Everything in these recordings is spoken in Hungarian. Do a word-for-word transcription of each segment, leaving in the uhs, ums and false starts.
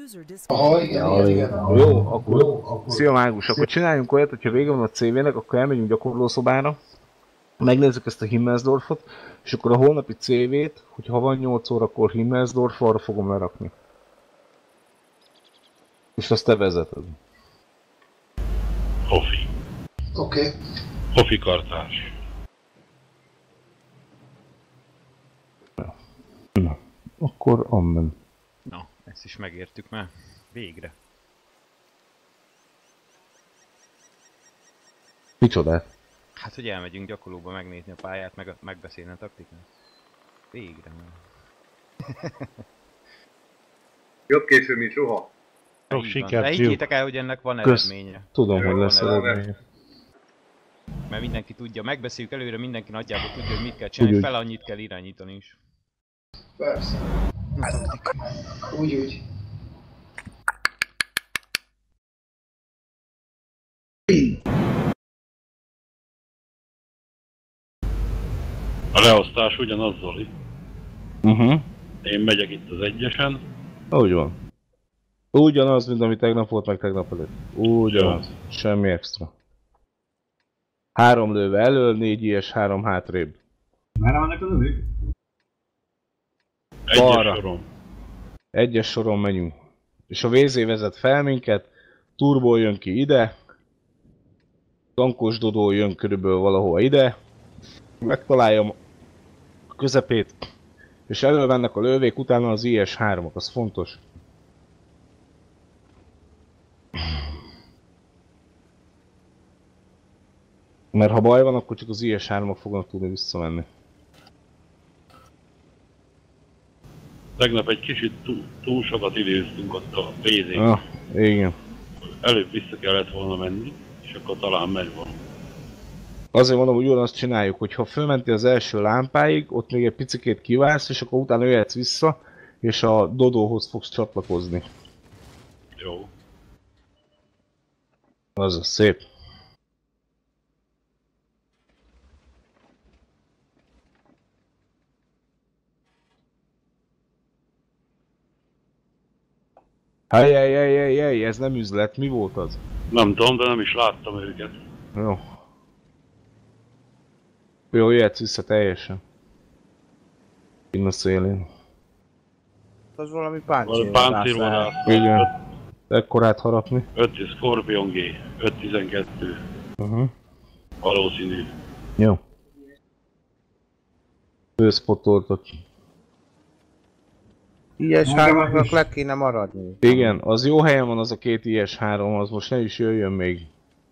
Aha, igen, igen. Jó, akkor szia Mágus, akkor csináljunk olyat, hogyha vége van a cé vének, akkor elmegyünk gyakorlószobára, megnézzük ezt a Himmelsdorfot, és akkor a holnapi cé vét, hogyha van nyolc órakor Himmelsdorf, arra fogom lerakni. És azt te vezeted. Hofi. Oké. Okay. Hofi kartás. Na, akkor amen. Na, ezt is megértük már. Végre. Micsodát? Hát, hogy elmegyünk gyakorlóba megnézni a pályát, meg a, megbeszélni a taktikát. Végre már. Jobb késő, mint soha. Sok sikert, de higgyétek el, hogy ennek van Kösz. eredménye. Tudom, Jó, hogy lesz van eredménye. Mert mindenki tudja, megbeszéljük előre, mindenki nagyjából tudja, hogy mit kell csinálni, Úgy, fel annyit kell irányítani is. Persze. Úgy, úgy. A leosztás ugyanaz, Zoli. Uh -huh. Én megyek itt az egyesen. Úgy van. Ugyanaz, mint ami tegnap volt, meg tegnap előtt. Ugyanaz. Jó. Semmi extra. Három lőve elől, négy ilyes, három hátrébb. Merre vannak a lövők? Egyes Balra. soron. Egyes soron megyünk. És a vé zé vezet fel minket, Turbo jön ki ide, Tankos Dodó jön körülbelül valahol ide, megtaláljam a közepét, és elől mennek a lővék, utána az i es hármak, az fontos. Mert ha baj van, akkor csak az i es hármak fognak tudni visszamenni. Tegnap egy kicsit túl, túl sokat időztünk ott a vé zén. Ah, igen. Előbb vissza kellett volna menni, és akkor talán megy volna. Azért mondom, hogy ugyanazt csináljuk, hogy ha fölmentél az első lámpáig, ott még egy picikét kiválsz, és akkor utána jöhetsz vissza, és a Dodóhoz fogsz csatlakozni. Jó. Az a szép. Hajjajjajjajjaj, ez nem üzlet, mi volt az? Nem tudom, de nem is láttam őket. Jó. Jó, jöhetsz vissza teljesen. Innen a szélén. Az valami Valami páncélvadász páncélvadász. Igen. Ekkorát harapni. öt Scorpion G, öt tizenkettő. Uh -huh. Valószínű. Jó. Főszpotoltok. i es háromnak le kéne maradni. Igen, az jó helyen van az a két i es három, az most ne is jöjjön még.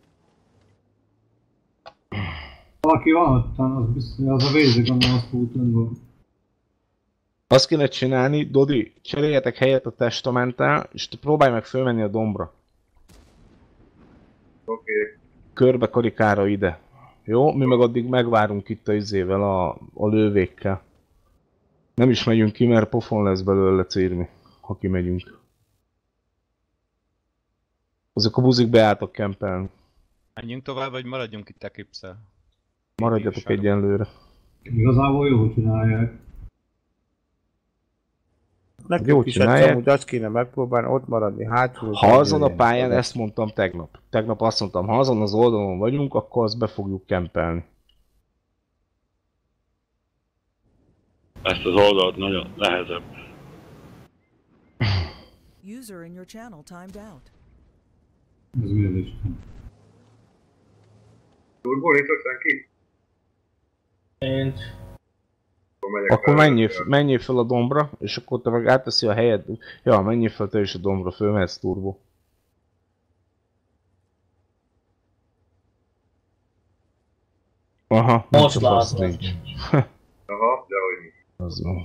Valaki van ottan, az biztos, az a vérző, gondolom, azt fúton van. Azt kéne csinálni, Dodi, cseréljetek helyet a testamentál, és te próbálj meg fölmenni a dombra. Oké. Okay. Körbe karikára ide. Jó? Mi meg addig megvárunk itt a izével, a, a lővékkel. Nem is megyünk ki, mert pofon lesz belőle círni, ha kimegyünk. Azok a buzik beálltak kempelni. Menjünk tovább, vagy maradjunk itt a Eclipse-szel? Maradjatok egyenlőre. Igazából jó csinálják. Jó Nekünk is csinálják. amúgy azt kéne megpróbálni ott maradni hátul. Ha azon a pályán, ezt mondtam tegnap. Tegnap azt mondtam, ha azon az oldalon vagyunk, akkor azt be fogjuk kempelni. Ezt az oldalt nagyon nehezebb. User in your channel timed out. Ez mi az Isten? Turbo, nincs ott senki? Nincs. Akkor menjél, menjél fel a dombra, és akkor te meg átteszi a helyed. Ja, menjél fel te is a dombra, fölmehetsz Turbo. Aha, Most azt látom. nincs. Aha, de hogy nincs. Az van.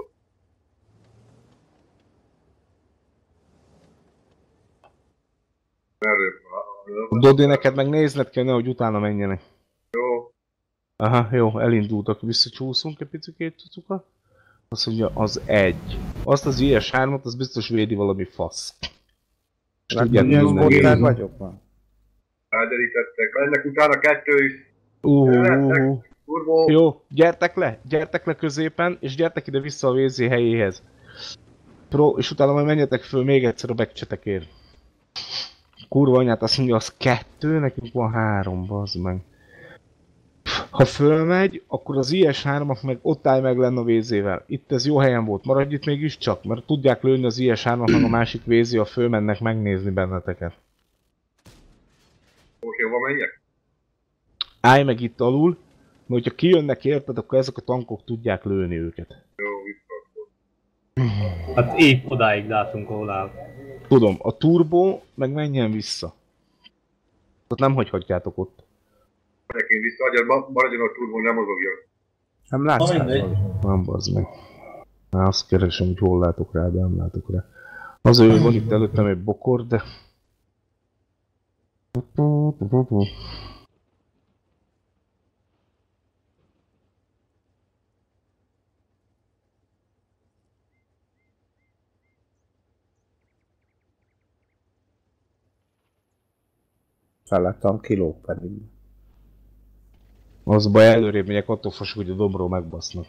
Merről. Dodi, neked meg nézned kell, hogy utána menjenek. Jó. Aha, jó, elindultak, visszacsúszunk egy picikét cucukat. Azt mondja, az egy. Azt az i es hármat, az biztos védi valami fasz. És tudják, Ilyen minden bottár vagyok már. Elderítettek. Ennek utána kettő is. Uh, uh, uh. Turbo. Jó, gyertek le, gyertek le középen, és gyertek ide vissza a vé zé helyéhez. Pro, és utána majd menjetek föl még egyszer a backcsetekért. Kurva anyát, azt mondja, az kettő, nekünk van három, bazd meg. Ha fölmegy, akkor az I S hármak meg ott állj meg lenne a vézével. Itt ez jó helyen volt, maradj itt mégis csak, mert tudják lőni az I S hármak meg a másik vézé, ha fölmennek megnézni benneteket. Most jobban menjek? Állj meg itt alul, mert hogyha kijönnek érted, akkor ezek a tankok tudják lőni őket. Jó, vissza. Hát épp odáig látunk, ahol áll. Tudom, a turbo meg menjen vissza. Ott nem hagyhatjátok ott. Megyek én vissza, agyad, maradjon a turbón, nem mozogjon. Nem látsz Na, mindegy. rá. Nem bazd meg. Már azt keresem, hogy hol látok rá, de nem látok rá. Azért van itt előttem egy bokor, de... Felettem kilóg pedig. Az baj, előrébb megyek, attól fosok, hogy a dombról megbasznak.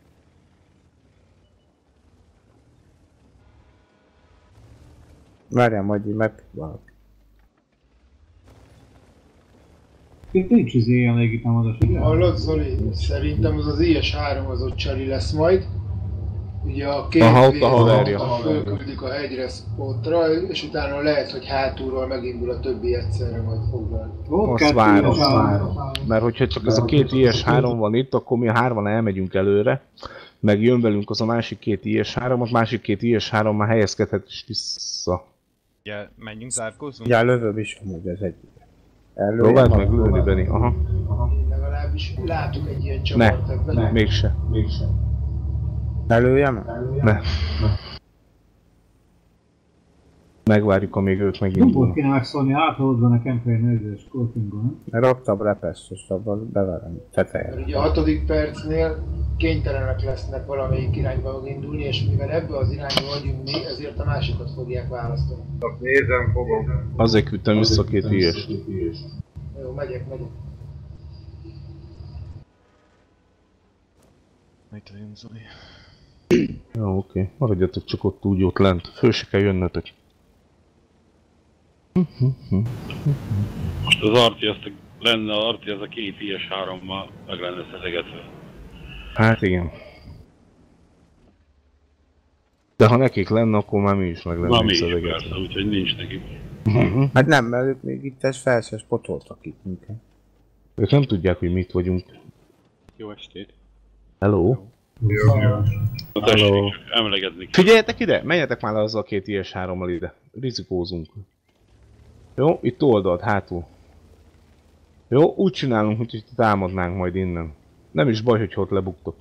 Várjál, majd így megpróbálok. Itt nincs izé ilyen légitámadás, ugye? Hallod, Zoli? Szerintem az az I S három az ott csali lesz majd. Ugye a két Aha, ott a védő haverja. fölküldik a hegyre spotra, és utána lehet, hogy hátulról megindul a többi egyszerre majd foglal. Ott Azt kettő várom. is áll. Mert hogyha csak ez a két I S három van itt, akkor mi hárman elmegyünk előre. Meg jön velünk az a másik két I S három, a másik két I S három már helyezkedhet is vissza. Ugye, menjünk, zárkózzunk? Ja, lövöm is amúgy az egy. Próbáld meg lőni, Benni. Aha. Én legalábbis látok egy ilyen Ne, csavart ebben. ne, mégse. Előjem? Ne. Megvárjuk, amíg ők Dumbot megindulnak. kéne megszólni, áthaladva nekem kell nézős Kortingon, nem? Raktam repesztőst, abban beverem tetejére. Mert ugye a hatodik percnél kénytelenek lesznek valamelyik irányba indulni, és mivel ebbe az irányba vagyunk mi, ezért a másikat fogják választani. Azt nézem, fogom. Azért küldtem vissza két I S. Jó, megyek, megyek. Mit vagyunk, Zoli? Jó, oké. Maradjatok csak ott úgy ott lent. Föl se kell jönnötök. Most az Arti, azt a, lenne az Arti, az a két I S hárommal meg lenne szedegetve. Hát igen. De ha nekik lenne, akkor már mi is meg Na lennénk mi is szedegetve. persze, úgyhogy nincs nekik. Hát nem, mert ők még itt ez felszes potoltak itt minket. Ők nem tudják, hogy mit vagyunk. Jó estét. Hello? Na tessék, Hello. csak emlegetni kell. Figyeljetek ide! Menjetek már le azzal a két I S hárommal ide. Rizikózunk. Jó, itt oldalt, hátul. Jó, úgy csinálunk, hogy támadnánk majd innen. Nem is baj, hogy ott lebuktok.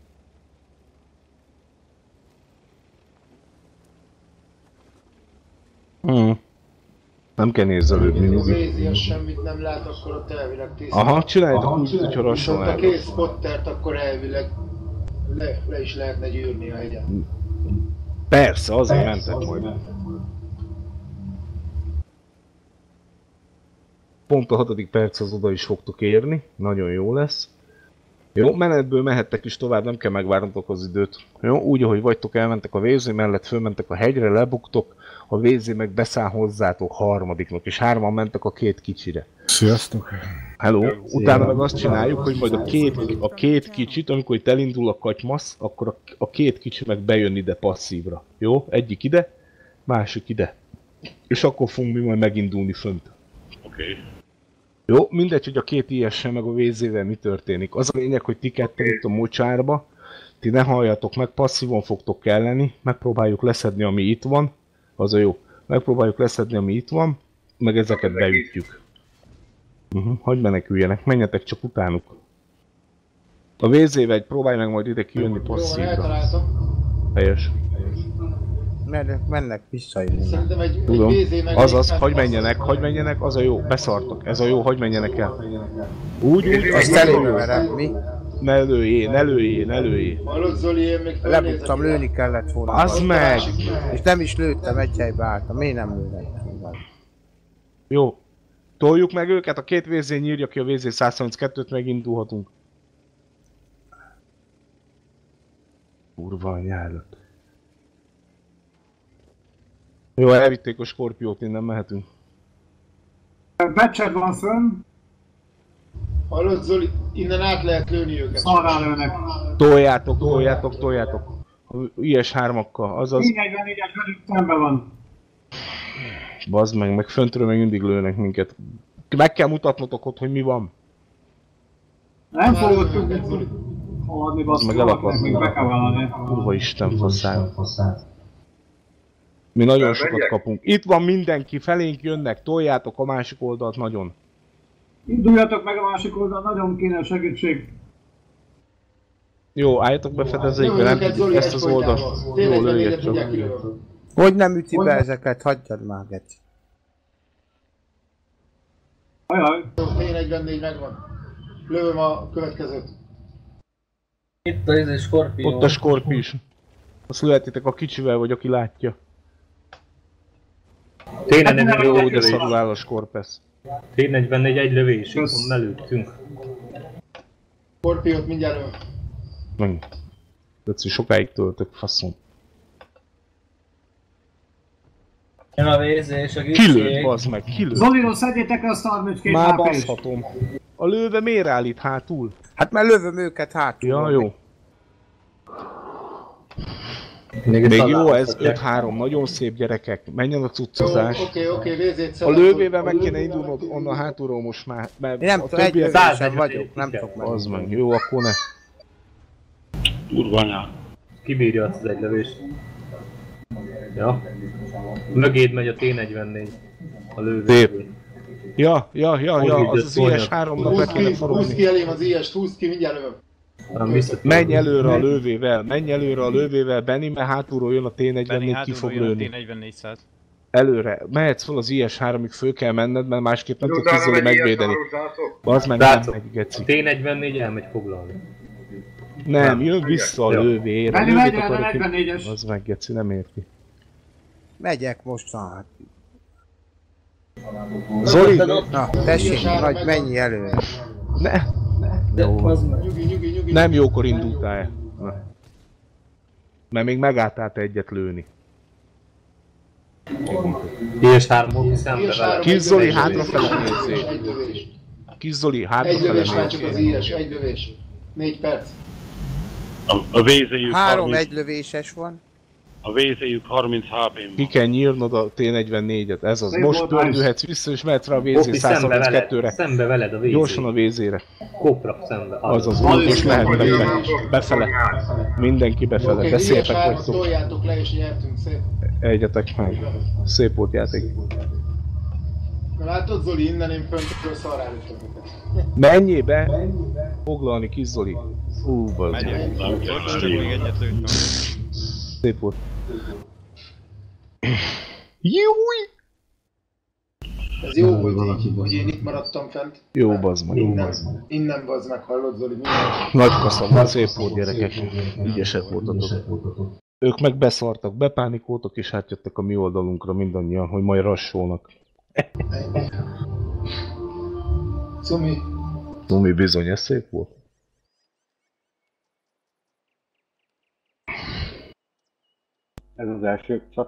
Hmm. Nem kell nézzelődni, Az nyugi. Vézi, az semmit nem lát, akkor ott elvileg tiszta. Aha, csináljátok úgy, hogyha lassan Viszont a el. két spottert akkor elvileg le, le is lehetne gyűrni a hegyen. Persze, azért mentek majd. Pont a hatodik perc az oda is fogtok érni, nagyon jó lesz. Jó, menetből mehettek is tovább, nem kell megvárnotok az időt. Jó, úgy ahogy vagytok, elmentek a vézé mellett, fölmentek a hegyre, lebuktok, a vézé meg beszáll hozzátok harmadiknak, és hárman mentek a két kicsire. Sziasztok! Hello, utána meg azt csináljuk, hogy majd a két, a két kicsit, amikor itt elindul a katymasz, akkor a, a két kicsi meg bejön ide passzívra. Jó? Egyik ide, másik ide. És akkor fogunk mi majd megindulni fönt. Oké. Okay. Jó, mindegy, hogy a két I S-sel meg a vézével mi történik. Az a lényeg, hogy ti ketten itt a mocsárba, ti ne halljatok meg, passzívan fogtok kelleni, megpróbáljuk leszedni, ami itt van. Az a jó. Megpróbáljuk leszedni, ami itt van, meg ezeket beütjük. Uh-huh. Hagyj meneküljenek, menjetek csak utánuk. A vézével egy próbálj meg majd ide kijönni Jó, van, passzívra. eltaláltam. Helyes. Mennek, mennek vissza innen. Szerintem egy, egy Tudom. vézé meg... Azaz, hagyj menjenek, hagyj menjenek, az a jó, beszartok. Ez a jó, hagyj menjenek el. Úgy, úgy, Azt elébe verem, mi? ne lőjé, ne lőjé, ne lőjé. Hallod, Zoli, én még felnézek Lebuktam, ide. lőni kellett volna. Az meg! És nem is lőttem, egy helybe álltam. Miért nem lőnek? Jó. Toljuk meg őket, a két vézé nyírja ki a vézé száz harminckettőt, megindulhatunk. Kurva anyádat. Jó, elvitték a Skorpiót, innen mehetünk. Becsed van fönn, Hallod Zoli, innen át lehet lőni őket. szarrá lőnek. Toljátok, toljátok, toljátok. I S hármakkal, azaz. négy negyvennégyes velük szemben van. Bazd meg, meg föntről meg mindig lőnek minket. Meg kell mutatnotok ott, hogy mi van. Nem fogod tudni haladni, basszol, meg elakadsz. még be kell vállalni. Kurva Isten faszán. Mi nagyon sokat kapunk. Itt van mindenki, felénk jönnek, toljátok a másik oldalt nagyon. Induljatok meg a másik oldal, nagyon kéne segítség. Jó, álljatok be fedezékbe, nem tudjuk ezt az oldalt. Jó, lőjek csak. Hogy nem üti be ezeket, hagyjad már, Geci. Ajaj. T negyvennégy megvan. Lövöm a következőt. Itt a izé Skorpió. Ott a Skorpi is. Azt lőhetitek a kicsivel, vagy aki látja. T negyvennégy Jó, egy de szarul lövés. áll a Skorpesz. T negyvennégy egy lövés, itt mellőttünk. Skorpiót mindjárt lövöm. Meg. Geci, sokáig töltök, faszom. Jön a vézé és a Kilőtt, gipsjék. bazd meg, kilőtt. Zoliról szedjétek le azt a harminckét Már há pés. baszhatom. A lőve miért áll itt hátul? Hát mert lövöm őket hátul. Ja, jó. Még, Még jó ez, öt három, nagyon szép gyerekek. Menjen a cuccozás. Oké, oké, vézét A szedem. lővével meg kéne indulnod onnan hátulról most már. Mert Én nem a tudom, egy többiek... lövésen vagyok, nem tudok meg. Az meg, jó, akkor ne. Kurva anyád. Kibírja azt az egy lövést. Ja. Mögéd megy a T negyvennégy. A lővé. Szép. Ja, ja, ja, ja, az az I S háromnak le Húzd kéne ki, húzd ki forogni. elém az I S-t, húzd ki, mindjárt lövöm. Menj előre a lővével, menj előre a lővével, Benni, mert hátulról jön a T Benni negyvennégy, ki fog hátulról jön a lőni. T negyvennégyszáz. Előre, mehetsz fel az I S háromig, föl kell menned, mert másképp nem tudod Utána Kizoli megy megvédeni. ilyen sáros Az meg nem Látszok. megy, geci. T negyvennégy elmegy foglalni. Nem, jön vissza a Ja. lővére. Benni, lővét megy el a akarok ki- negyvennégyes. Az meg, geci, nem érti. Megyek most hát. Zoli! Na, tessék, vagy menj előre. Ne! De az meg. Nyugi, nyugi, nyugi. Nem jókor indultál el. Na. Mert még megálltál te egyet lőni. I S három szembe I S vele. három, Kis Zoli, egy hátrafele lövés, nézzél. Egy lövés. Kis Zoli, Egy hátrafele lövés már csak az nézzél. I S, egy lövés. Négy perc. A, a vézéjük Három harminc, egylövéses van. a vézéjük harminc há pén Ki van. kell nyírnod a T negyvennégyet, ez az. Szép Most volt, nice. pördülhetsz vissza és mehetsz rá a vézé Kopi szembe veled, százharminckettőre. szembe veled a vézé. Gyorsan a vézére. Kopra szembe. Az az Az út, és is lehet jó, befele. hogy Befele. Mindenki befele. Oké, De I S szépek hármat vagytok. toljátok le és nyertünk, szép. Egyetek meg. Szép volt játék. Na látod Zoli, innen én föntről szarrálítom őket. Menjél be! Foglalni, Kis Zoli. Hú, bazd. Megyek. Nem kell Bocs, csak elég. még egyet lőttem. Szép volt. Júj! Ez jó volt így, hogy én itt maradtam fent. Jó, bazd meg. Innen, innen bazd meg, hallod Zoli, minden. Nagy kaszam, szép volt gyerekek. Ügyesek voltatok. Ők meg beszartak, bepánikoltak és átjöttek a mi oldalunkra mindannyian, hogy majd rassolnak. Cumi. Tomi bizony, ez szép volt. Ez az első csak